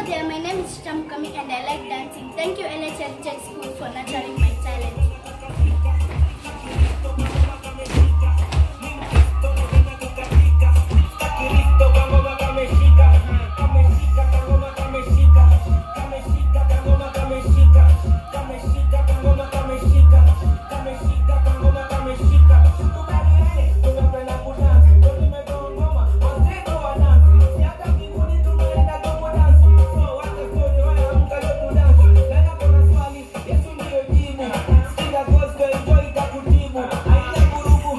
there, my name is Chitamukami and I like dancing. Thank you LHLJ School for nurturing my talent.